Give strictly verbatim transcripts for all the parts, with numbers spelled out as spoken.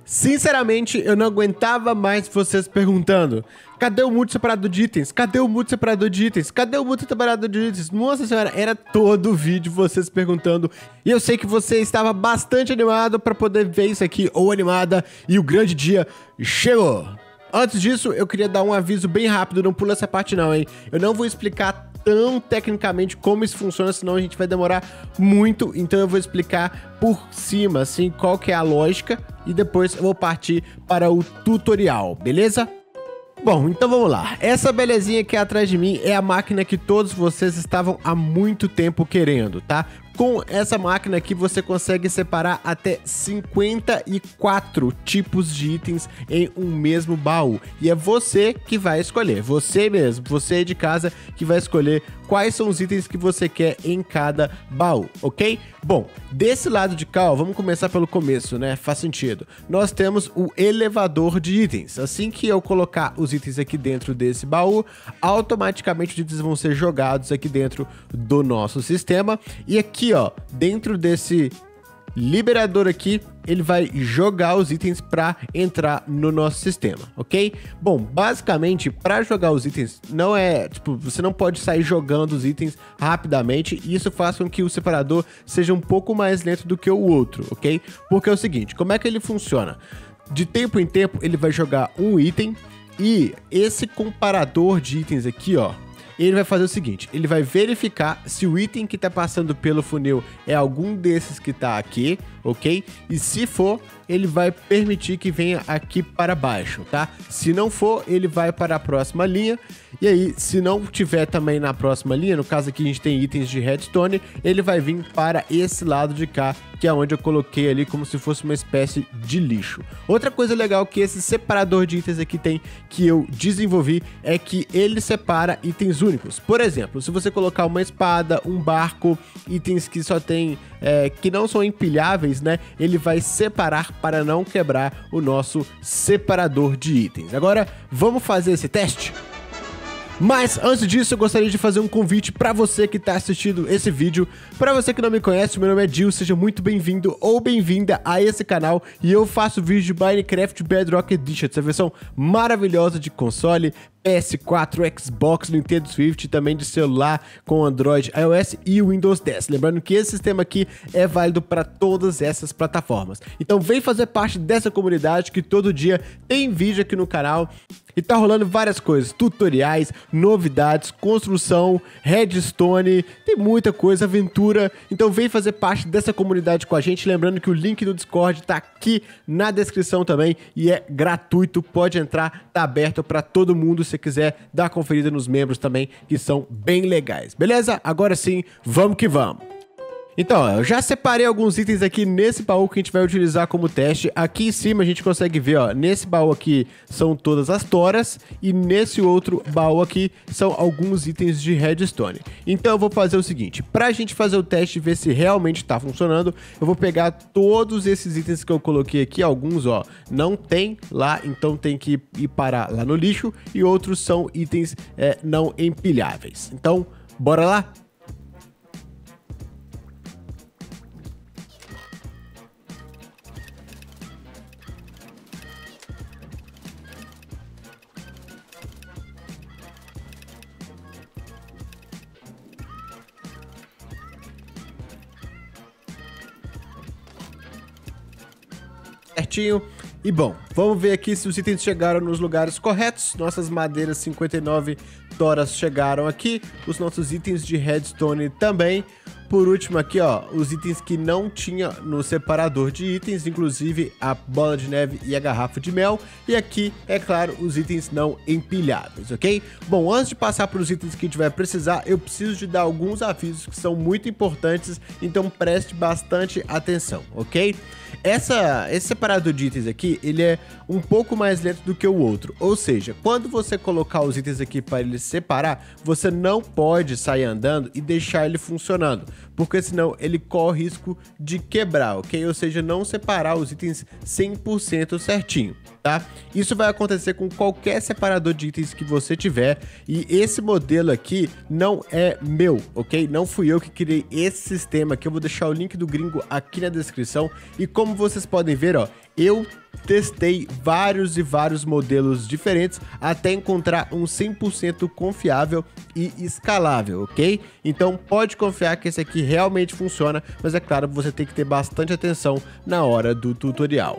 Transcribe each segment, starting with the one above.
Sinceramente, eu não aguentava mais vocês perguntando: cadê o multi separador de itens? Cadê o multi separador de itens? Cadê o multi separador de itens? Nossa senhora, era todo o vídeo vocês perguntando. E eu sei que você estava bastante animado para poder ver isso aqui, ou animada, e o grande dia chegou. Antes disso, eu queria dar um aviso bem rápido, não pula essa parte não, hein? Eu não vou explicar tão tecnicamente como isso funciona, senão a gente vai demorar muito, então eu vou explicar por cima, assim, qual que é a lógica, e depois eu vou partir para o tutorial, beleza? Bom, então vamos lá. Essa belezinha aqui atrás de mim é a máquina que todos vocês estavam há muito tempo querendo, tá? Com essa máquina aqui você consegue separar até cinquenta e quatro tipos de itens em um mesmo baú. E é você que vai escolher, você mesmo, você de casa que vai escolher quais são os itens que você quer em cada baú, ok? Bom, desse lado de cá, ó, vamos começar pelo começo, né? Faz sentido. Nós temos o elevador de itens. Assim que eu colocar os itens aqui dentro desse baú, automaticamente os itens vão ser jogados aqui dentro do nosso sistema. E aqui, ó, dentro desse liberador aqui, ele vai jogar os itens para entrar no nosso sistema, ok? Bom, basicamente, para jogar os itens, não é, tipo, você não pode sair jogando os itens rapidamente, e isso faz com que o separador seja um pouco mais lento do que o outro, ok? Porque é o seguinte, como é que ele funciona? De tempo em tempo, ele vai jogar um item, e esse comparador de itens aqui, ó, ele vai fazer o seguinte, ele vai verificar se o item que está passando pelo funil é algum desses que está aqui, ok? E se for, ele vai permitir que venha aqui para baixo, tá? Se não for, ele vai para a próxima linha. E aí, se não tiver também na próxima linha, no caso aqui a gente tem itens de redstone, ele vai vir para esse lado de cá, que é onde eu coloquei ali como se fosse uma espécie de lixo. Outra coisa legal que esse separador de itens aqui tem, que eu desenvolvi, é que ele separa itens únicos. Por exemplo, se você colocar uma espada, um barco, itens que só tem, é, que não são empilháveis, né? Ele vai separar para não quebrar o nosso separador de itens. Agora, vamos fazer esse teste? Mas antes disso, eu gostaria de fazer um convite para você que está assistindo esse vídeo. Para você que não me conhece, meu nome é Dil, seja muito bem-vindo ou bem-vinda a esse canal. E eu faço vídeo de Minecraft Bedrock Edition, essa versão maravilhosa de console, P S quatro, Xbox, Nintendo Switch, também de celular com Android, iOS e Windows dez. Lembrando que esse sistema aqui é válido para todas essas plataformas. Então vem fazer parte dessa comunidade que todo dia tem vídeo aqui no canal. E tá rolando várias coisas, tutoriais, novidades, construção, redstone, tem muita coisa, aventura. Então vem fazer parte dessa comunidade com a gente. Lembrando que o link do Discord tá aqui na descrição também e é gratuito, pode entrar, tá aberto para todo mundo. Se quiser dar uma conferida nos membros também, que são bem legais, beleza? Agora sim, vamos que vamos! Então, ó, eu já separei alguns itens aqui nesse baú que a gente vai utilizar como teste. Aqui em cima a gente consegue ver, ó, nesse baú aqui são todas as toras e nesse outro baú aqui são alguns itens de redstone. Então eu vou fazer o seguinte, pra gente fazer o teste e ver se realmente tá funcionando, eu vou pegar todos esses itens que eu coloquei aqui, alguns, ó, não tem lá, então tem que ir parar lá no lixo, e outros são itens é, não empilháveis. Então, bora lá? Certinho. E bom, vamos ver aqui se os itens chegaram nos lugares corretos. Nossas madeiras cinquenta e nove toras chegaram aqui, os nossos itens de redstone também. Por último aqui, ó, os itens que não tinha no separador de itens, inclusive a bola de neve e a garrafa de mel. E aqui, é claro, os itens não empilhados, ok? Bom, antes de passar para os itens que a gente vai precisar, eu preciso de dar alguns avisos que são muito importantes, então preste bastante atenção, ok? Essa, esse separador de itens aqui, ele é um pouco mais lento do que o outro, ou seja, quando você colocar os itens aqui para ele separar, você não pode sair andando e deixar ele funcionando, porque senão ele corre risco de quebrar, ok? Ou seja, não separar os itens cem por cento certinho, tá? Isso vai acontecer com qualquer separador de itens que você tiver, e esse modelo aqui não é meu, ok? Não fui eu que criei esse sistema aqui. Eu vou deixar o link do gringo aqui na descrição, e como vocês podem ver, ó, eu testei vários e vários modelos diferentes até encontrar um cem por cento confiável e escalável, ok? Então pode confiar que esse aqui realmente funciona, mas é claro, você tem que ter bastante atenção na hora do tutorial.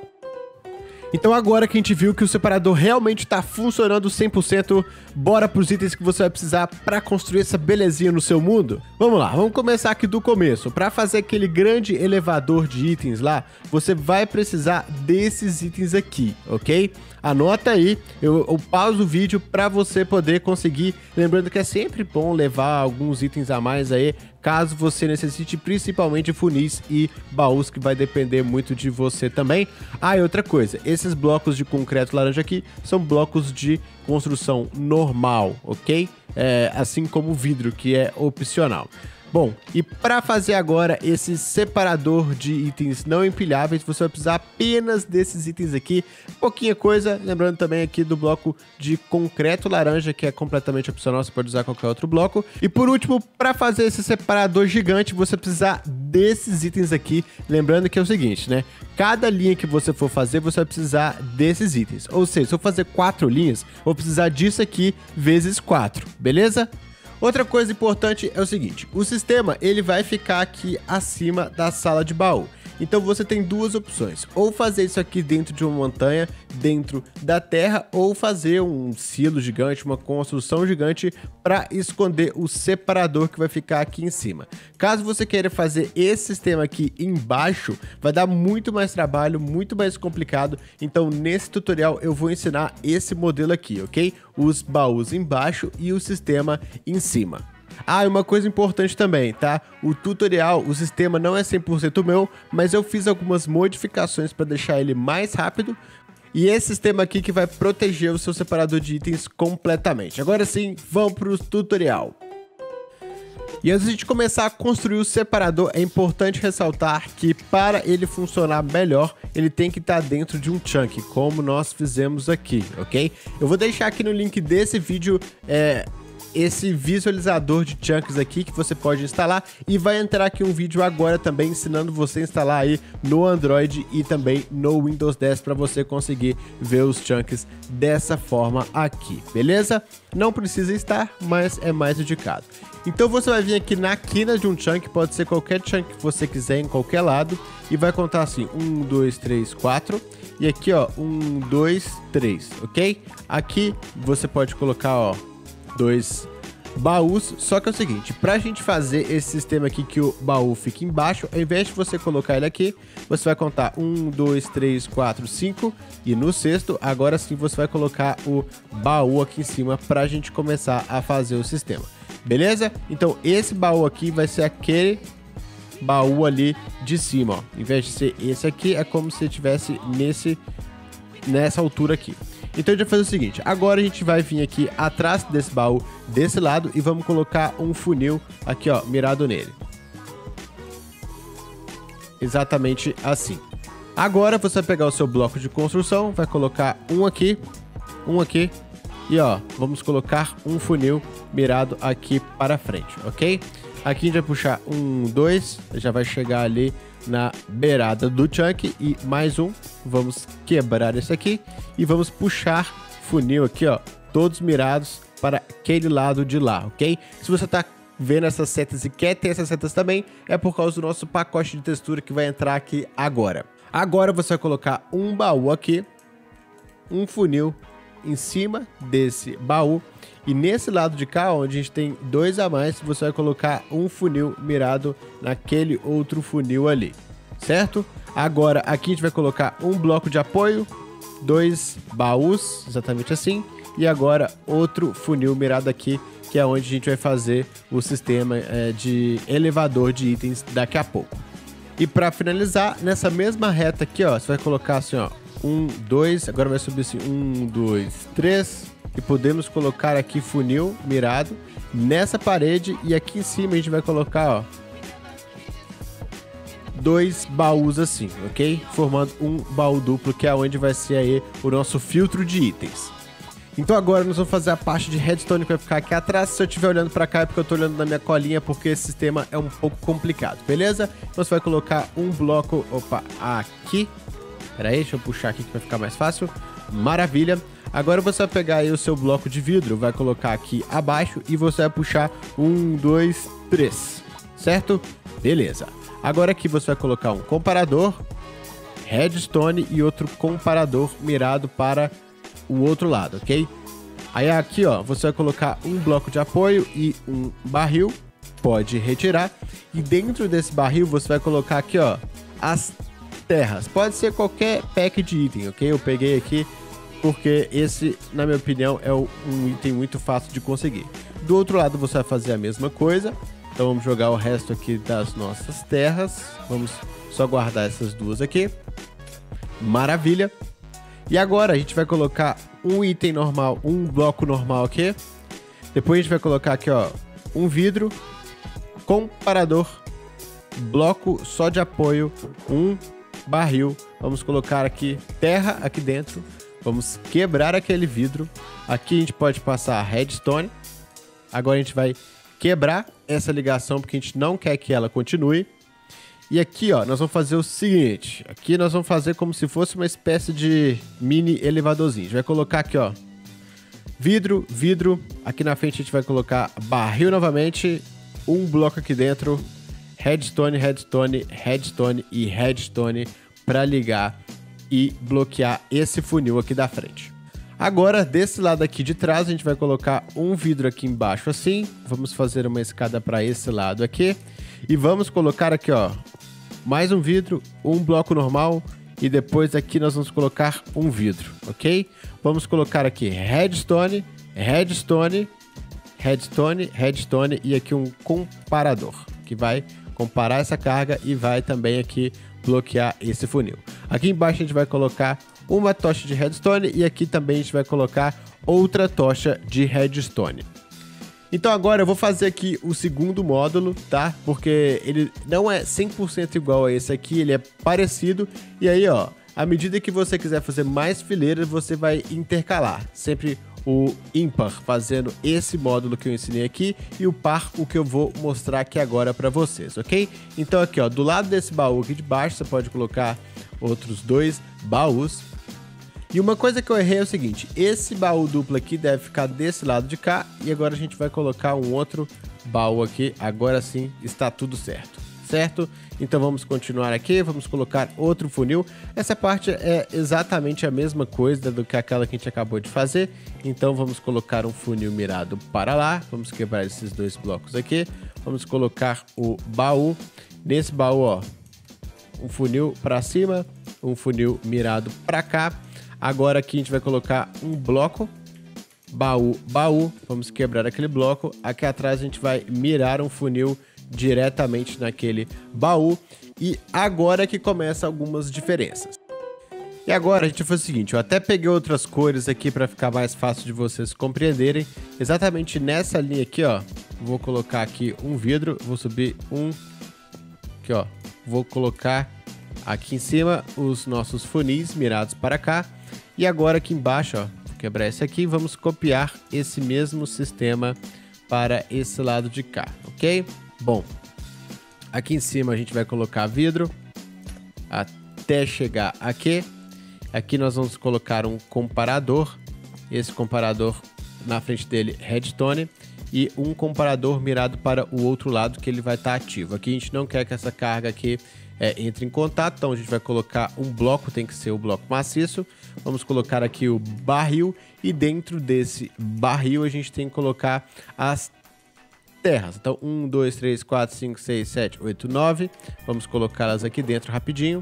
Então agora que a gente viu que o separador realmente está funcionando cem por cento, bora para os itens que você vai precisar para construir essa belezinha no seu mundo? Vamos lá, vamos começar aqui do começo. Para fazer aquele grande elevador de itens lá, você vai precisar desses itens aqui, ok? Anota aí, eu, eu pauso o vídeo para você poder conseguir. Lembrando que é sempre bom levar alguns itens a mais aí, caso você necessite, principalmente funis e baús, que vai depender muito de você também. Ah, e outra coisa, esses blocos de concreto laranja aqui são blocos de construção normal, ok? É, assim como o vidro, que é opcional. Bom, e para fazer agora esse separador de itens não empilháveis, você vai precisar apenas desses itens aqui, pouquinha coisa, lembrando também aqui do bloco de concreto laranja, que é completamente opcional, você pode usar qualquer outro bloco. E por último, para fazer esse separador gigante, você vai precisar desses itens aqui, lembrando que é o seguinte, né? Cada linha que você for fazer, você vai precisar desses itens, ou seja, se eu fazer quatro linhas, eu vou precisar disso aqui vezes quatro, beleza? Outra coisa importante é o seguinte, o sistema ele vai ficar aqui acima da sala de baú. Então você tem duas opções, ou fazer isso aqui dentro de uma montanha, dentro da terra, ou fazer um silo gigante, uma construção gigante para esconder o separador que vai ficar aqui em cima. Caso você queira fazer esse sistema aqui embaixo, vai dar muito mais trabalho, muito mais complicado, então nesse tutorial eu vou ensinar esse modelo aqui, ok? Os baús embaixo e o sistema em cima. Ah, e uma coisa importante também, tá? O tutorial, o sistema não é cem por cento meu, mas eu fiz algumas modificações para deixar ele mais rápido. E esse sistema aqui que vai proteger o seu separador de itens completamente. Agora sim, vamos para o tutorial. E antes de a gente começar a construir o separador, é importante ressaltar que para ele funcionar melhor, ele tem que estar dentro de um chunk, como nós fizemos aqui, ok? Eu vou deixar aqui no link desse vídeo, é... esse visualizador de chunks aqui que você pode instalar, e vai entrar aqui um vídeo agora também ensinando você a instalar aí no Android e também no Windows dez para você conseguir ver os chunks dessa forma aqui, beleza? Não precisa estar, mas é mais indicado. Então você vai vir aqui na quina de um chunk, pode ser qualquer chunk que você quiser em qualquer lado, e vai contar assim, um, dois, três, quatro, e aqui ó, um, dois, três, ok? Aqui você pode colocar ó, dois baús, só que é o seguinte, pra gente fazer esse sistema aqui que o baú fica embaixo, ao invés de você colocar ele aqui, você vai contar um, dois, três, quatro, cinco, e no sexto, agora sim você vai colocar o baú aqui em cima pra gente começar a fazer o sistema, beleza? Então esse baú aqui vai ser aquele baú ali de cima, ó. Em vez de ser esse aqui, é como se estivesse nesse, nessa altura aqui. Então a gente vai fazer o seguinte, agora a gente vai vir aqui atrás desse baú, desse lado, e vamos colocar um funil aqui, ó, mirado nele. Exatamente assim. Agora você vai pegar o seu bloco de construção, vai colocar um aqui, um aqui, e ó, vamos colocar um funil mirado aqui para frente, ok? Aqui a gente vai puxar um, dois, já vai chegar ali na beirada do chunk, e mais um, vamos quebrar esse aqui e vamos puxar funil aqui, ó, todos mirados para aquele lado de lá, ok? Se você tá vendo essas setas e quer ter essas setas também, é por causa do nosso pacote de textura que vai entrar aqui agora. Agora você vai colocar um baú aqui, um funil em cima desse baú, e nesse lado de cá, onde a gente tem dois a mais, você vai colocar um funil mirado naquele outro funil ali, certo? Agora aqui a gente vai colocar um bloco de apoio, dois baús, exatamente assim, e agora outro funil mirado aqui, que é onde a gente vai fazer o sistema é, de elevador de itens daqui a pouco. E para finalizar, nessa mesma reta aqui, ó, você vai colocar assim, ó, um, dois, agora vai subir assim, um, dois, três, e podemos colocar aqui funil mirado nessa parede, e aqui em cima a gente vai colocar, ó, dois baús assim, ok? Formando um baú duplo, que é onde vai ser aí o nosso filtro de itens. Então agora nós vamos fazer a parte de redstone que vai ficar aqui atrás. Se eu estiver olhando pra cá é porque eu tô olhando na minha colinha, porque esse sistema é um pouco complicado, beleza? Então você vai colocar um bloco, opa, aqui. Pera aí, deixa eu puxar aqui que vai ficar mais fácil. Maravilha. Agora você vai pegar aí o seu bloco de vidro, vai colocar aqui abaixo e você vai puxar um, dois, três, certo? Beleza. Agora aqui você vai colocar um comparador, redstone e outro comparador mirado para o outro lado, ok? Aí aqui, ó, você vai colocar um bloco de apoio e um barril, pode retirar. E dentro desse barril você vai colocar aqui, ó, as terras. Pode ser qualquer pack de item, ok? Eu peguei aqui porque esse, na minha opinião, é um item muito fácil de conseguir. Do outro lado você vai fazer a mesma coisa. Então vamos jogar o resto aqui das nossas terras. Vamos só guardar essas duas aqui. Maravilha. E agora a gente vai colocar um item normal, um bloco normal aqui. Depois a gente vai colocar aqui, ó, um vidro, comparador, bloco só de apoio, um barril. Vamos colocar aqui terra aqui dentro. Vamos quebrar aquele vidro. Aqui a gente pode passar redstone. Agora a gente vai quebrar essa ligação porque a gente não quer que ela continue. E aqui, ó, nós vamos fazer o seguinte. Aqui nós vamos fazer como se fosse uma espécie de mini elevadorzinho. A gente vai colocar aqui, ó, vidro, vidro. Aqui na frente a gente vai colocar barril novamente. Um bloco aqui dentro. Redstone, redstone, redstone e redstone para ligar e bloquear esse funil aqui da frente. Agora, desse lado aqui de trás, a gente vai colocar um vidro aqui embaixo assim. Vamos fazer uma escada para esse lado aqui. E vamos colocar aqui, ó, mais um vidro, um bloco normal. E depois aqui nós vamos colocar um vidro, ok? Vamos colocar aqui redstone, redstone, redstone, redstone e aqui um comparador, que vai comparar essa carga e vai também aqui bloquear esse funil. Aqui embaixo a gente vai colocar uma tocha de redstone e aqui também a gente vai colocar outra tocha de redstone. Então agora eu vou fazer aqui o segundo módulo, tá? Porque ele não é cem por cento igual a esse aqui, ele é parecido. E aí, ó, à medida que você quiser fazer mais fileiras, você vai intercalar. Sempre o ímpar fazendo esse módulo que eu ensinei aqui e o par o que eu vou mostrar aqui agora para vocês, ok? Então aqui, ó, do lado desse baú aqui de baixo, você pode colocar outros dois baús. E uma coisa que eu errei é o seguinte, esse baú duplo aqui deve ficar desse lado de cá e agora a gente vai colocar um outro baú aqui, agora sim está tudo certo, certo? Então vamos continuar aqui, vamos colocar outro funil. Essa parte é exatamente a mesma coisa do que aquela que a gente acabou de fazer, então vamos colocar um funil mirado para lá, vamos quebrar esses dois blocos aqui, vamos colocar o baú, nesse baú, ó, um funil para cima, um funil mirado para cá. Agora aqui a gente vai colocar um bloco, baú, baú, vamos quebrar aquele bloco. Aqui atrás a gente vai mirar um funil diretamente naquele baú. E agora que começa algumas diferenças. E agora a gente vai fazer o seguinte, eu até peguei outras cores aqui para ficar mais fácil de vocês compreenderem. Exatamente nessa linha aqui, ó, vou colocar aqui um vidro, vou subir um, aqui ó, vou colocar aqui em cima os nossos funis mirados para cá. E agora aqui embaixo, ó, vou quebrar esse aqui, vamos copiar esse mesmo sistema para esse lado de cá, ok? Bom, aqui em cima a gente vai colocar vidro até chegar aqui. Aqui nós vamos colocar um comparador, esse comparador na frente dele redstone e um comparador mirado para o outro lado que ele vai estar ativo. Aqui a gente não quer que essa carga aqui é, entre em contato, então a gente vai colocar um bloco, tem que ser o bloco maciço. Vamos colocar aqui o barril e dentro desse barril a gente tem que colocar as terras. Então um, dois, três, quatro, cinco, seis, sete, oito, nove. Vamos colocá-las aqui dentro rapidinho.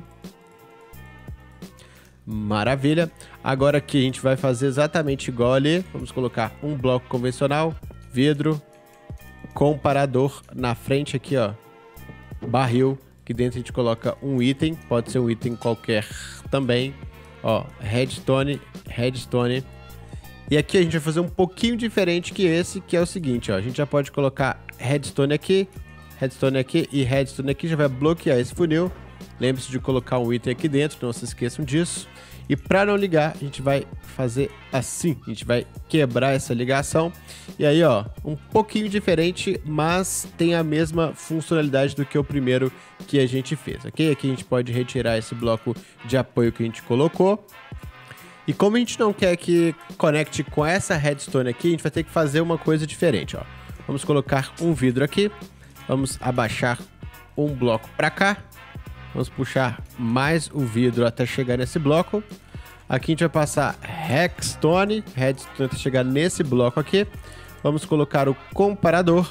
Maravilha. Agora aqui a gente vai fazer exatamente igual ali. Vamos colocar um bloco convencional, vidro, comparador na frente aqui, ó, barril. Aqui dentro a gente coloca um item, pode ser um item qualquer também. Ó, redstone, redstone. E aqui a gente vai fazer um pouquinho diferente que esse, que é o seguinte, ó. A gente já pode colocar redstone aqui, redstone aqui e redstone aqui. Já vai bloquear esse funil. Lembre-se de colocar um item aqui dentro, não se esqueçam disso. E para não ligar, a gente vai fazer assim, a gente vai quebrar essa ligação. E aí, ó, um pouquinho diferente, mas tem a mesma funcionalidade do que o primeiro que a gente fez, ok? Aqui a gente pode retirar esse bloco de apoio que a gente colocou. E como a gente não quer que conecte com essa redstone aqui, a gente vai ter que fazer uma coisa diferente, ó. Vamos colocar um vidro aqui, vamos abaixar um bloco para cá. Vamos puxar mais o vidro até chegar nesse bloco. Aqui a gente vai passar redstone, redstone até chegar nesse bloco aqui. Vamos colocar o comparador.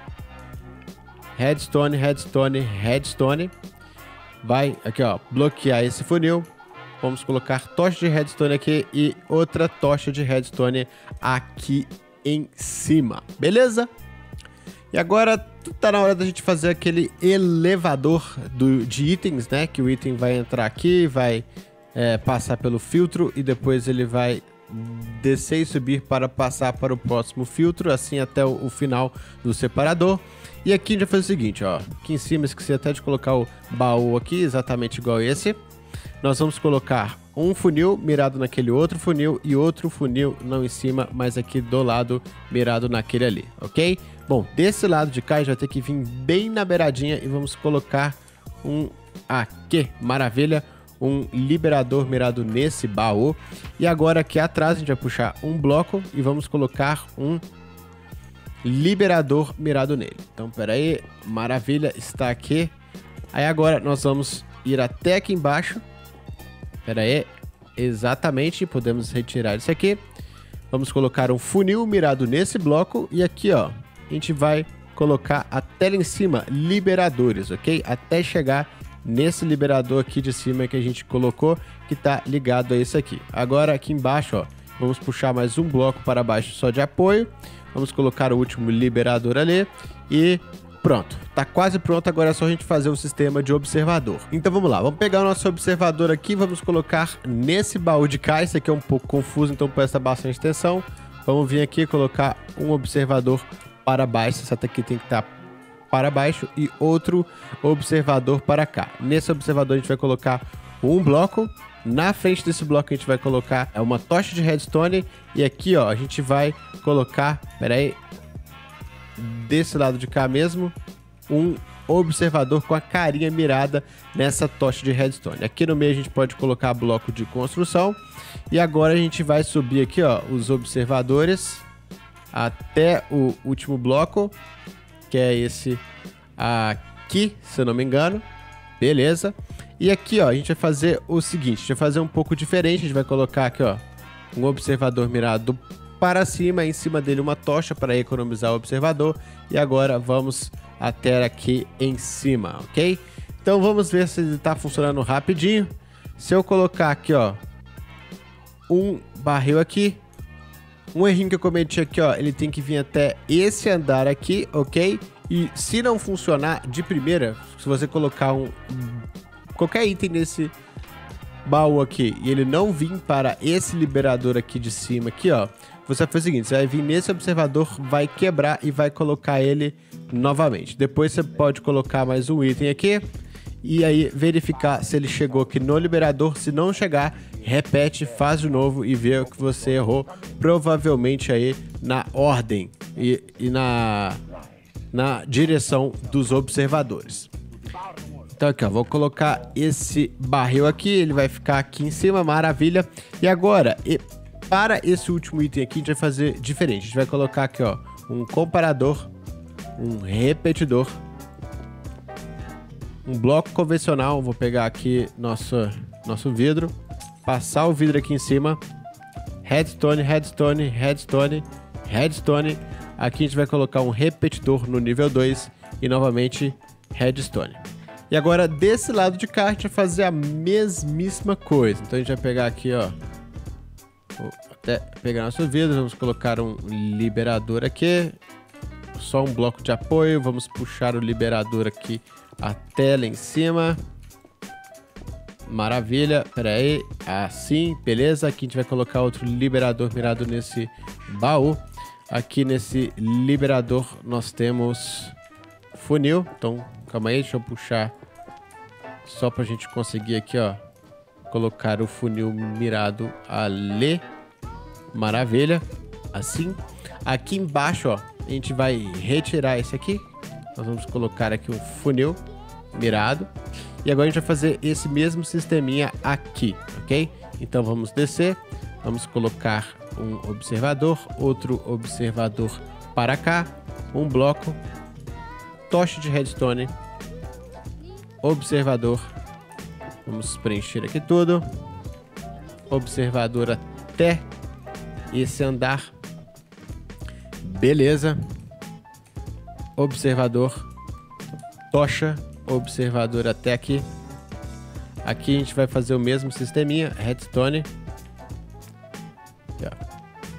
Redstone, redstone, redstone. Vai aqui, ó, bloquear esse funil. Vamos colocar tocha de redstone aqui e outra tocha de redstone aqui em cima. Beleza? E agora tá na hora da gente fazer aquele elevador do, de itens, né? Que o item vai entrar aqui, vai é, passar pelo filtro e depois ele vai descer e subir para passar para o próximo filtro, assim até o, o final do separador. E aqui a gente vai fazer o seguinte, ó. Aqui em cima, esqueci até de colocar o baú aqui, exatamente igual esse. Nós vamos colocar um funil mirado naquele outro funil e outro funil não em cima, mas aqui do lado mirado naquele ali, ok? Bom, desse lado de cá a gente vai ter que vir bem na beiradinha e vamos colocar um aqui, maravilha, um liberador mirado nesse baú. E agora aqui atrás a gente vai puxar um bloco e vamos colocar um liberador mirado nele. Então, pera aí, maravilha, está aqui. Aí agora nós vamos ir até aqui embaixo. Pera aí, exatamente, podemos retirar isso aqui. Vamos colocar um funil mirado nesse bloco e aqui, ó, a gente vai colocar até lá em cima liberadores, ok? Até chegar nesse liberador aqui de cima que a gente colocou, que tá ligado a esse aqui. Agora aqui embaixo, ó, vamos puxar mais um bloco para baixo só de apoio. Vamos colocar o último liberador ali e pronto. Tá quase pronto, agora é só a gente fazer o sistema de observador. Então vamos lá, vamos pegar o nosso observador aqui, vamos colocar nesse baú de cá. Esse aqui é um pouco confuso, então presta bastante atenção. Vamos vir aqui e colocar um observador para baixo, essa aqui tem que estar para baixo e outro observador para cá. Nesse observador a gente vai colocar um bloco. Na frente desse bloco a gente vai colocar uma tocha de redstone e aqui, ó, a gente vai colocar, pera aí, desse lado de cá mesmo, um observador com a carinha mirada nessa tocha de redstone. Aqui no meio a gente pode colocar bloco de construção e agora a gente vai subir aqui, ó, os observadores até o último bloco, que é esse aqui, se eu não me engano. Beleza. E aqui, ó, a gente vai fazer o seguinte, a gente vai fazer um pouco diferente, a gente vai colocar aqui, ó, um observador mirado para cima, em cima dele uma tocha para economizar o observador. E agora vamos até aqui em cima, ok? Então vamos ver se ele está funcionando rapidinho. Se eu colocar aqui, ó, um barril aqui, um errinho que eu cometi aqui, ó, ele tem que vir até esse andar aqui, ok? E se não funcionar de primeira, se você colocar um qualquer item nesse baú aqui e ele não vir para esse liberador aqui de cima aqui, ó, você vai fazer o seguinte, você vai vir nesse observador, vai quebrar e vai colocar ele novamente. Depois você pode colocar mais um item aqui e aí verificar se ele chegou aqui no liberador. Se não chegar, repete, faz de novo e vê o que você errou, provavelmente aí na ordem e, e na, na direção dos observadores. Então aqui, ó, vou colocar esse barril aqui, ele vai ficar aqui em cima, maravilha. E agora, e para esse último item aqui, a gente vai fazer diferente. A gente vai colocar aqui, ó, um comparador, um repetidor, um bloco convencional. Vou pegar aqui nosso, nosso vidro, passar o vidro aqui em cima, redstone, redstone, redstone, redstone. Aqui a gente vai colocar um repetidor no nível dois e novamente redstone. E agora desse lado de cá a gente vai fazer a mesmíssima coisa. Então a gente vai pegar aqui, ó, vou até pegar nosso vidro, vamos colocar um liberador aqui, só um bloco de apoio, vamos puxar o liberador aqui até lá em cima. Maravilha, pera aí, assim, beleza. Aqui a gente vai colocar outro liberador mirado nesse baú. Aqui nesse liberador nós temos funil, então calma aí, deixa eu puxar Só pra gente conseguir aqui, ó, colocar o funil mirado ali. Maravilha. Assim. Aqui embaixo, ó, a gente vai retirar esse aqui. Nós vamos colocar aqui um funil mirado. E agora a gente vai fazer esse mesmo sisteminha aqui, ok? Então vamos descer. Vamos colocar um observador, outro observador para cá, um bloco, tocha de redstone, observador. Vamos preencher aqui tudo. Observador até esse andar. Beleza. Observador, tocha, observador até aqui. Aqui a gente vai fazer o mesmo sisteminha, redstone. Aqui, ó.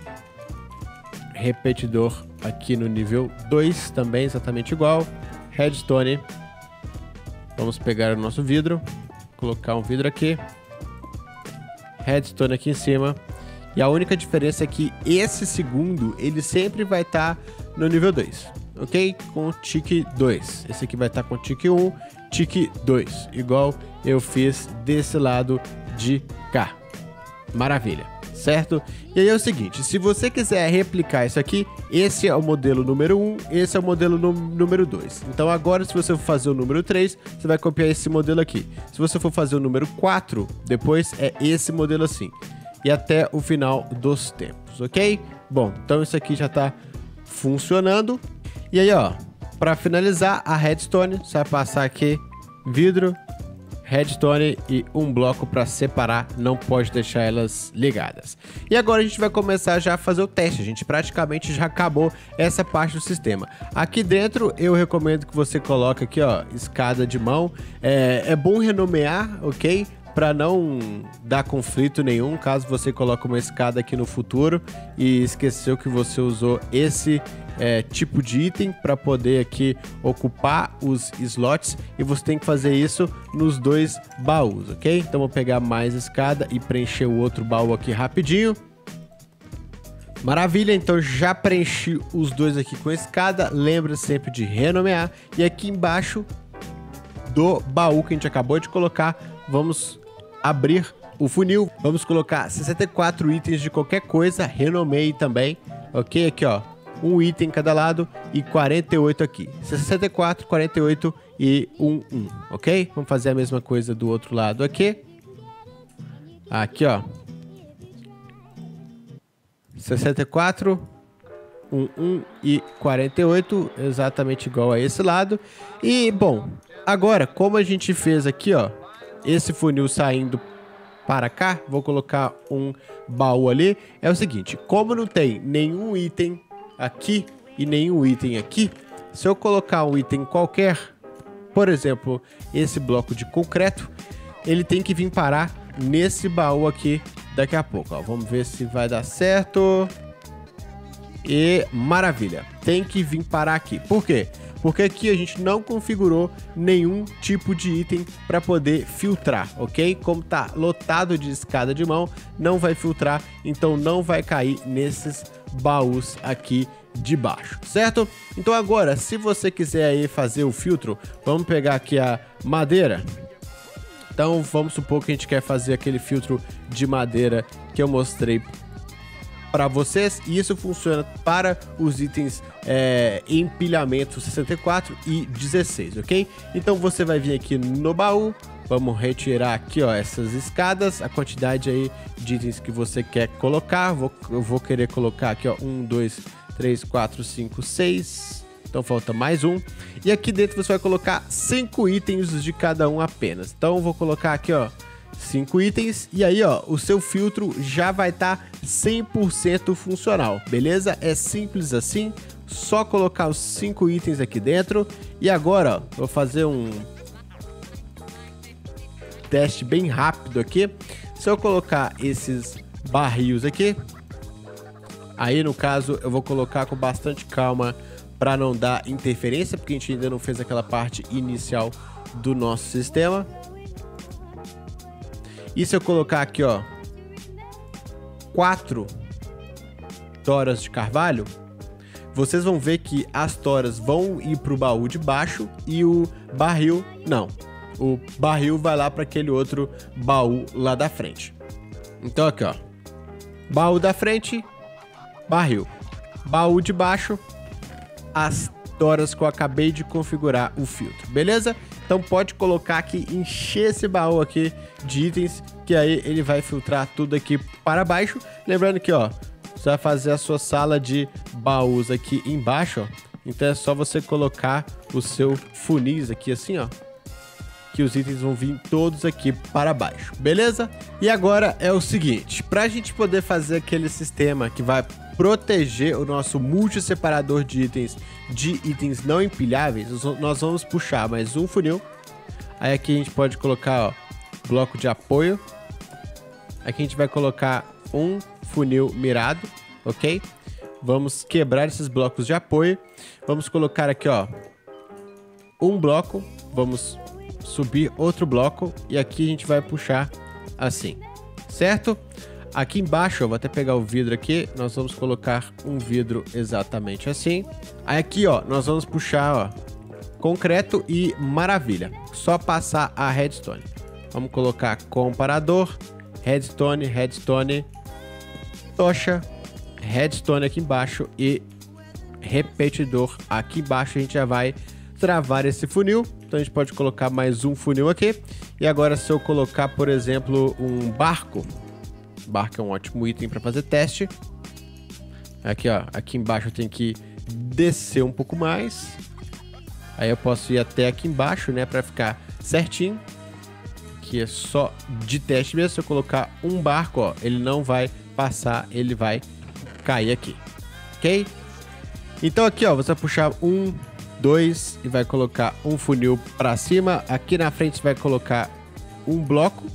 Repetidor aqui no nível dois, também exatamente igual. Redstone. Vamos pegar o nosso vidro, colocar um vidro aqui. Redstone aqui em cima. E a única diferença é que esse segundo, ele sempre vai estar tá no nível dois. Ok? Com tique dois. Esse aqui vai estar tá com tique um, tique dois. Igual eu fiz desse lado de cá. Maravilha. Certo? E aí é o seguinte, se você quiser replicar isso aqui, esse é o modelo número um, esse é o modelo número dois. Então agora, se você for fazer o número três, você vai copiar esse modelo aqui. Se você for fazer o número quatro, depois é esse modelo assim. E até o final dos tempos, ok? Bom, então isso aqui já tá funcionando. E aí, ó, para finalizar a redstone, você vai passar aqui vidro, redstone e um bloco para separar, não pode deixar elas ligadas. E agora a gente vai começar já a fazer o teste, a gente praticamente já acabou essa parte do sistema. Aqui dentro eu recomendo que você coloque aqui, ó, escada de mão, é, é bom renomear, ok? Para não dar conflito nenhum, caso você coloque uma escada aqui no futuro e esqueceu que você usou esse é, tipo de item para poder aqui ocupar os slots, e você tem que fazer isso nos dois baús, ok? Então vou pegar mais escada e preencher o outro baú aqui rapidinho. Maravilha, então já preenchi os dois aqui com escada, lembra sempre de renomear, e aqui embaixo do baú que a gente acabou de colocar, vamos abrir o funil, vamos colocar sessenta e quatro itens de qualquer coisa, renomeie também, ok? Aqui, ó, um item em cada lado e quarenta e oito aqui, sessenta e quatro, quarenta e oito e um, um, ok? Vamos fazer a mesma coisa do outro lado aqui, aqui, ó, sessenta e quatro, um, um e quarenta e oito, exatamente igual a esse lado. E, bom, agora, como a gente fez aqui, ó, esse funil saindo para cá, vou colocar um baú ali. É o seguinte, como não tem nenhum item aqui e nenhum item aqui, se eu colocar um item qualquer, por exemplo, esse bloco de concreto, ele tem que vir parar nesse baú aqui daqui a pouco, ó. Vamos ver se vai dar certo. E maravilha, tem que vir parar aqui. Por quê? Porque aqui a gente não configurou nenhum tipo de item para poder filtrar, ok? Como tá lotado de escada de mão, não vai filtrar, então não vai cair nesses baús aqui de baixo, certo? Então agora, se você quiser aí fazer o filtro, vamos pegar aqui a madeira. Então vamos supor que a gente quer fazer aquele filtro de madeira que eu mostrei para vocês, e isso funciona para os itens é, empilhamento sessenta e quatro e dezesseis, ok? Então você vai vir aqui no baú, vamos retirar aqui, ó, essas escadas, a quantidade aí de itens que você quer colocar. Vou, eu vou querer colocar aqui, ó, um, dois, três, quatro, cinco, seis, então falta mais um. E aqui dentro você vai colocar cinco itens de cada um apenas. Então eu vou colocar aqui, ó, cinco itens, e aí, ó, o seu filtro já vai estar tá cem por cento funcional, beleza? É simples assim, só colocar os cinco itens aqui dentro. E agora, ó, vou fazer um teste bem rápido aqui. Se eu colocar esses barris aqui, aí no caso eu vou colocar com bastante calma para não dar interferência, porque a gente ainda não fez aquela parte inicial do nosso sistema. E se eu colocar aqui, ó, quatro toras de carvalho, vocês vão ver que as toras vão ir pro baú de baixo e o barril não, o barril vai lá para aquele outro baú lá da frente. Então aqui, ó. Baú da frente, barril. Baú de baixo, as toras que eu acabei de configurar o filtro, beleza? Então pode colocar aqui, encher esse baú aqui de itens, que aí ele vai filtrar tudo aqui para baixo. Lembrando que, ó, você vai fazer a sua sala de baús aqui embaixo, ó. Então é só você colocar o seu funis aqui assim, ó, que os itens vão vir todos aqui para baixo, beleza? E agora é o seguinte, para a gente poder fazer aquele sistema que vai proteger o nosso multi-separador de itens de itens não empilháveis, nós vamos puxar mais um funil. Aí aqui a gente pode colocar, ó, bloco de apoio. Aqui a gente vai colocar um funil mirado, ok? Vamos quebrar esses blocos de apoio. Vamos colocar aqui, ó, um bloco. Vamos subir outro bloco e aqui a gente vai puxar assim, certo? Aqui embaixo, eu vou até pegar o vidro aqui, nós vamos colocar um vidro exatamente assim. Aí aqui, ó, nós vamos puxar, ó, concreto e maravilha. Só passar a redstone. Vamos colocar comparador, redstone, redstone, tocha, redstone aqui embaixo e repetidor aqui embaixo. A gente já vai travar esse funil. Então a gente pode colocar mais um funil aqui. E agora se eu colocar, por exemplo, um barco. Barco é um ótimo item para fazer teste. Aqui, ó, aqui embaixo eu tenho que descer um pouco mais. Aí eu posso ir até aqui embaixo, né, para ficar certinho. Que é só de teste mesmo. Se eu colocar um barco, ó, ele não vai passar, ele vai cair aqui, ok? Então aqui, ó, você vai puxar um, dois e vai colocar um funil para cima. Aqui na frente você vai colocar um bloco,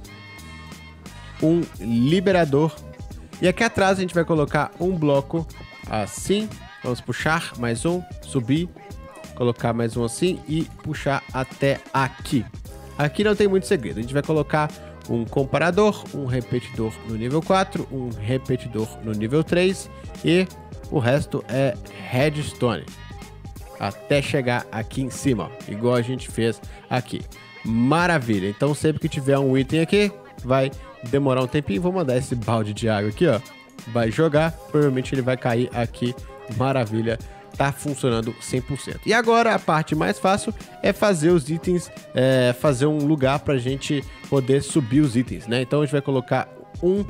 um liberador. E aqui atrás a gente vai colocar um bloco assim. Vamos puxar mais um, subir, colocar mais um assim e puxar até aqui. Aqui não tem muito segredo. A gente vai colocar um comparador, um repetidor no nível quatro, um repetidor no nível três e o resto é redstone. Até chegar aqui em cima, ó, igual a gente fez aqui. Maravilha. Então sempre que tiver um item aqui, vai demorar um tempinho. Vou mandar esse balde de água aqui, ó. Vai jogar, provavelmente ele vai cair aqui. Maravilha, tá funcionando cem por cento. E agora a parte mais fácil é fazer os itens, é, fazer um lugar pra gente poder subir os itens, né? Então a gente vai colocar um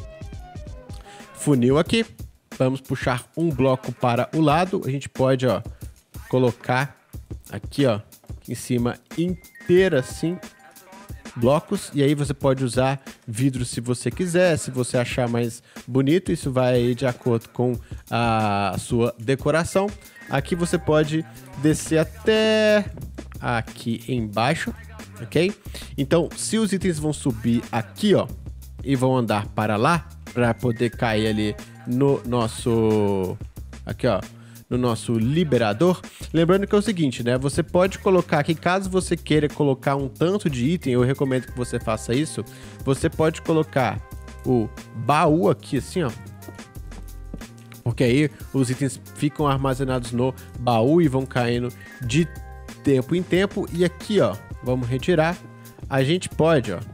funil aqui. Vamos puxar um bloco para o lado. A gente pode, ó, colocar aqui, ó, em cima inteiro assim, blocos, e aí você pode usar vidro se você quiser, se você achar mais bonito. Isso vai de acordo com a sua decoração. Aqui você pode descer até aqui embaixo, ok? Então, se os itens vão subir aqui, ó, e vão andar para lá, para poder cair ali no nosso, aqui, ó, no nosso liberador. Lembrando que é o seguinte, né? Você pode colocar aqui, caso você queira colocar um tanto de item, eu recomendo que você faça isso. Você pode colocar o baú aqui assim, ó. Porque aí os itens ficam armazenados no baú e vão caindo de tempo em tempo. E aqui, ó, vamos retirar. A gente pode, ó,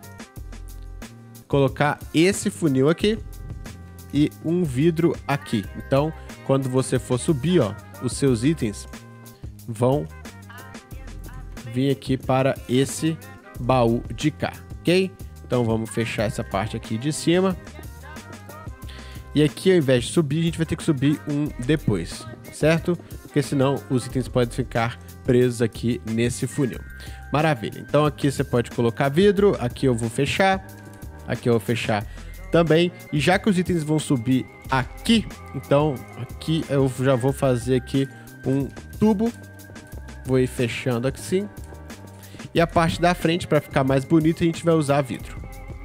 colocar esse funil aqui e um vidro aqui. Então, quando você for subir, ó, os seus itens vão vir aqui para esse baú de cá, ok? Então vamos fechar essa parte aqui de cima. E aqui, ao invés de subir, a gente vai ter que subir um depois, certo? Porque senão os itens podem ficar presos aqui nesse funil. Maravilha. Então aqui você pode colocar vidro, aqui eu vou fechar, aqui eu vou fechar também. E já que os itens vão subir aqui, então aqui eu já vou fazer aqui um tubo. Vou ir fechando assim. E a parte da frente, para ficar mais bonito, a gente vai usar vidro.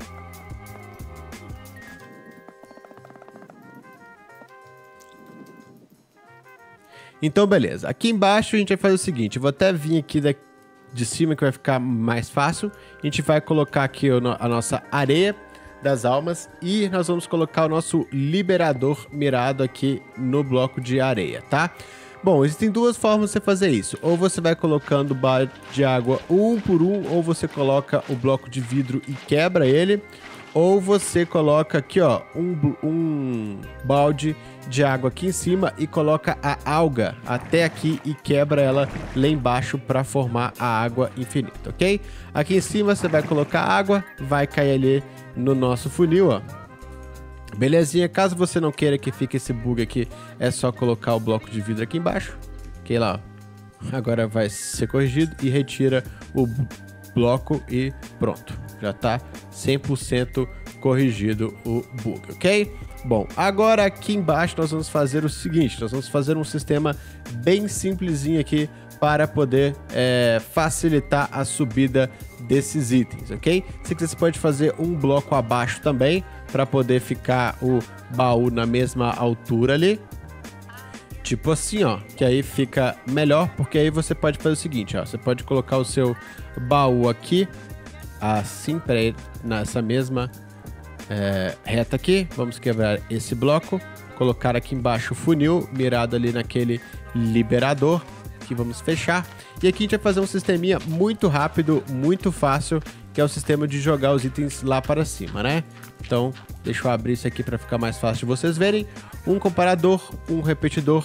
Então, beleza. Aqui embaixo a gente vai fazer o seguinte. Eu vou até vir aqui da, de cima, que vai ficar mais fácil. A gente vai colocar aqui a nossa areia das almas e nós vamos colocar o nosso liberador mirado aqui no bloco de areia, tá? Bom, existem duas formas de você fazer isso. Ou você vai colocando balde de água um por um, ou você coloca o bloco de vidro e quebra ele. Ou você coloca aqui, ó, um, um balde de água aqui em cima e coloca a alga até aqui e quebra ela lá embaixo para formar a água infinita, ok? Aqui em cima você vai colocar água, vai cair ali no nosso funil, ó. Belezinha, caso você não queira que fique esse bug aqui, é só colocar o bloco de vidro aqui embaixo. Ok, lá, ó. Agora vai ser corrigido e retira o bloco e pronto. Já tá cem por cento corrigido o bug, ok? Bom, agora aqui embaixo nós vamos fazer o seguinte, nós vamos fazer um sistema bem simplesinho aqui para poder é, facilitar a subida desses itens, ok? Se quiser, você pode fazer um bloco abaixo também, para poder ficar o baú na mesma altura ali. Tipo assim, ó, que aí fica melhor, porque aí você pode fazer o seguinte, ó, você pode colocar o seu baú aqui, assim, peraí, nessa mesma é, reta aqui. Vamos quebrar esse bloco, colocar aqui embaixo o funil, mirado ali naquele liberador, que vamos fechar. E aqui a gente vai fazer um sisteminha muito rápido, muito fácil, que é o sistema de jogar os itens lá para cima, né? Então, deixa eu abrir isso aqui para ficar mais fácil de vocês verem. Um comparador, um repetidor,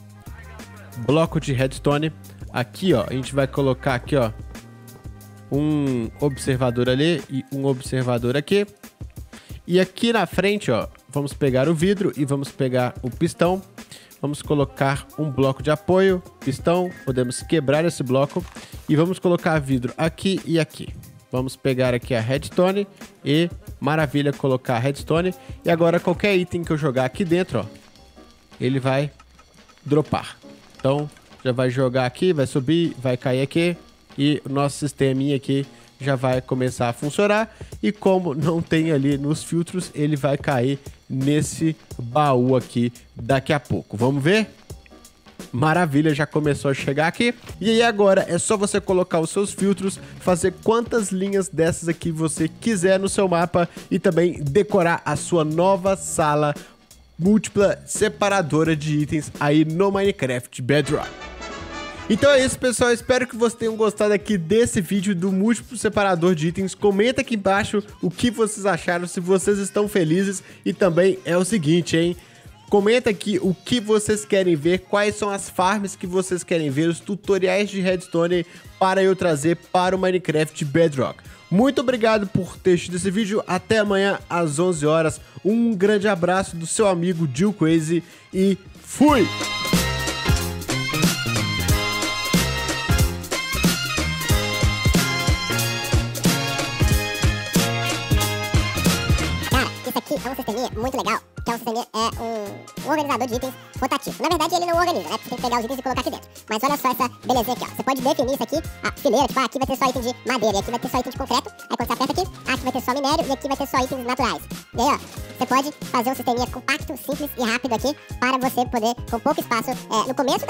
bloco de redstone. Aqui, ó, a gente vai colocar aqui, ó, um observador ali e um observador aqui. E aqui na frente, ó, vamos pegar o vidro e vamos pegar o pistão. Vamos colocar um bloco de apoio, pistão, podemos quebrar esse bloco e vamos colocar vidro aqui e aqui. Vamos pegar aqui a redstone e, maravilha, colocar a redstone. E agora qualquer item que eu jogar aqui dentro, ó, ele vai dropar. Então, já vai jogar aqui, vai subir, vai cair aqui e o nosso sisteminha aqui já vai começar a funcionar. E como não tem ali nos filtros, ele vai cair nesse baú aqui daqui a pouco. Vamos ver? Maravilha, já começou a chegar aqui. E aí agora é só você colocar os seus filtros, fazer quantas linhas dessas aqui você quiser no seu mapa e também decorar a sua nova sala múltipla separadora de itens aí no Minecraft Bedrock. Então é isso, pessoal, espero que vocês tenham gostado aqui desse vídeo do múltiplo separador de itens. Comenta aqui embaixo o que vocês acharam, se vocês estão felizes. E também é o seguinte, hein? Comenta aqui o que vocês querem ver, quais são as farms que vocês querem ver, os tutoriais de redstone para eu trazer para o Minecraft Bedrock. Muito obrigado por ter assistido esse vídeo, até amanhã às onze horas. Um grande abraço do seu amigo Jill Crazy e fui! Aqui é um sisteminha muito legal, que é um sisteminha, é um, um organizador de itens rotativo. Na verdade, ele não organiza, né? Você tem que pegar os itens e colocar aqui dentro. Mas olha só essa belezinha aqui, ó. Você pode definir isso aqui, a fileira, tipo, ah, aqui vai ter só item de madeira, e aqui vai ter só item de concreto. Aí quando você aperta aqui, aqui vai ter só minério, e aqui vai ter só itens naturais. E aí, ó, você pode fazer um sisteminha compacto, simples e rápido aqui, para você poder, com pouco espaço, é, no começo